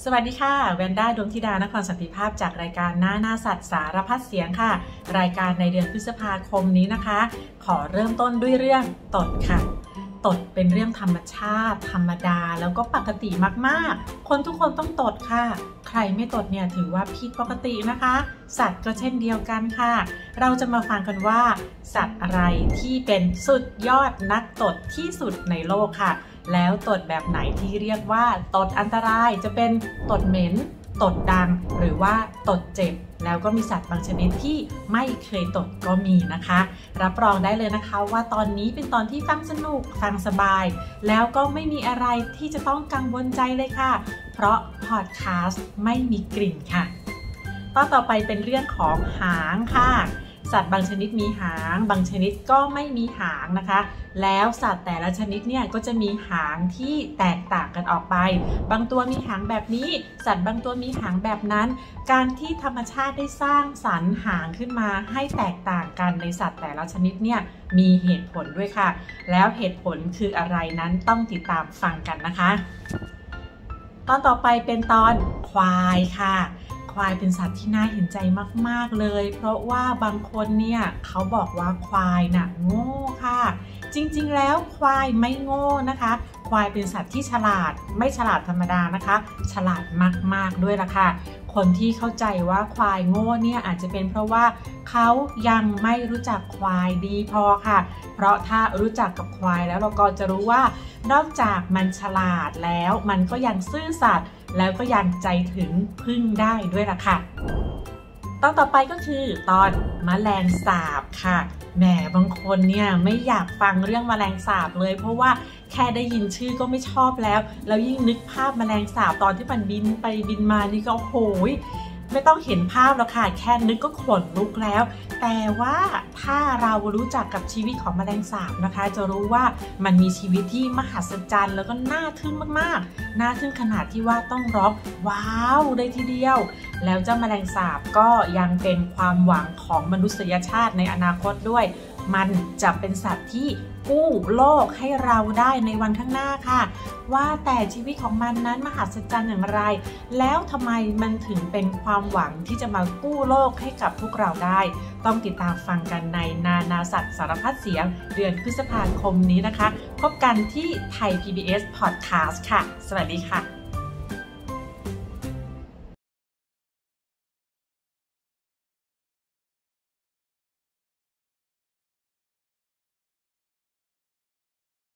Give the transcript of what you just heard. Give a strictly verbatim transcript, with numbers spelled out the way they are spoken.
สวัสดีค่ะแวนด้าดวงธิดานครสันติภาพจากรายการหน้าหน้าสัตว์สารพัดเสียงค่ะรายการในเดือนพฤษภาคมนี้นะคะขอเริ่มต้นด้วยเรื่องตดค่ะตดเป็นเรื่องธรรมชาติธรรมดาแล้วก็ปกติมากๆคนทุกคนต้องตดค่ะใครไม่ตดเนี่ยถือว่าผิดปกตินะคะสัตว์ก็เช่นเดียวกันค่ะเราจะมาฟังกันว่าสัตว์อะไรที่เป็นสุดยอดนักตดที่สุดในโลกค่ะแล้วตดแบบไหนที่เรียกว่าตดอันตรายจะเป็นตดเหม็นตดดังหรือว่าตดเจ็บแล้วก็มีสัตว์บางชนิดที่ไม่เคยตดก็มีนะคะรับรองได้เลยนะคะว่าตอนนี้เป็นตอนที่ฟังสนุกฟังสบายแล้วก็ไม่มีอะไรที่จะต้องกังวลใจเลยค่ะเพราะพอดแคสต์ไม่มีกลิ่นค่ะตอนต่อไปเป็นเรื่องของหางค่ะสัตว์บางชนิดมีหางบางชนิดก็ไม่มีหางนะคะแล้วสัตว์แต่ละชนิดเนี่ยก็จะมีหางที่แตกต่างกันออกไปบางตัวมีหางแบบนี้สัตว์บางตัวมีหางแบบนั้นการที่ธรรมชาติได้สร้างสรรค์หางขึ้นมาให้แตกต่างกันในสัตว์แต่ละชนิดเนี่ยมีเหตุผลด้วยค่ะแล้วเหตุผลคืออะไรนั้นต้องติดตามฟังกันนะคะตอนต่อไปเป็นตอนควายค่ะควายเป็นสัตว์ที่น่าเห็นใจมากๆเลยเพราะว่าบางคนเนี่ยเขาบอกว่าควายน่ะโง่ค่ะจริงๆแล้วควายไม่โง่นะคะควายเป็นสัตว์ที่ฉลาดไม่ฉลาดธรรมดานะคะฉลาดมากๆด้วยล่ะค่ะคนที่เข้าใจว่าควายโง่เนี่ยอาจจะเป็นเพราะว่าเขายังไม่รู้จักควายดีพอค่ะเพราะถ้ารู้จักกับควายแล้วเราก็จะรู้ว่านอกจากมันฉลาดแล้วมันก็ยังซื่อสัตย์แล้วก็ยังใจถึงพึ่งได้ด้วยล่ะค่ะตอนต่อไปก็คือตอนแมลงสาบค่ะแหมบางคนเนี่ยไม่อยากฟังเรื่องแมลงสาบเลยเพราะว่าแค่ได้ยินชื่อก็ไม่ชอบแล้วแล้วยิ่งนึกภาพแมลงสาบตอนที่มันบินไปบินมานี่ก็โหยไม่ต้องเห็นภาพแล้วค่ะแค่นึกก็ขนลุกแล้วแต่ว่าถ้าเรารู้จักกับชีวิตของแมลงสาบนะคะจะรู้ว่ามันมีชีวิตที่มหัศจรรย์แล้วก็น่าทึ่งมากๆน่าทึ่งขนาดที่ว่าต้องร้องว้าวเลยทีเดียวแล้วเจ้าแมลงสาบก็ยังเป็นความหวังของมนุษยชาติในอนาคตด้วยมันจะเป็นสัตว์ที่กู้โลกให้เราได้ในวันข้างหน้าค่ะว่าแต่ชีวิตของมันนั้นมหัศจรรย์อย่างไรแล้วทำไมมันถึงเป็นความหวังที่จะมากู้โลกให้กับพวกเราได้ต้องติดตามฟังกันในนานาสัตว์สารพัดเสียงเดือนพฤษภาคมนี้นะคะพบกันที่ไทย พี บี เอส Podcast ค่ะสวัสดีค่ะ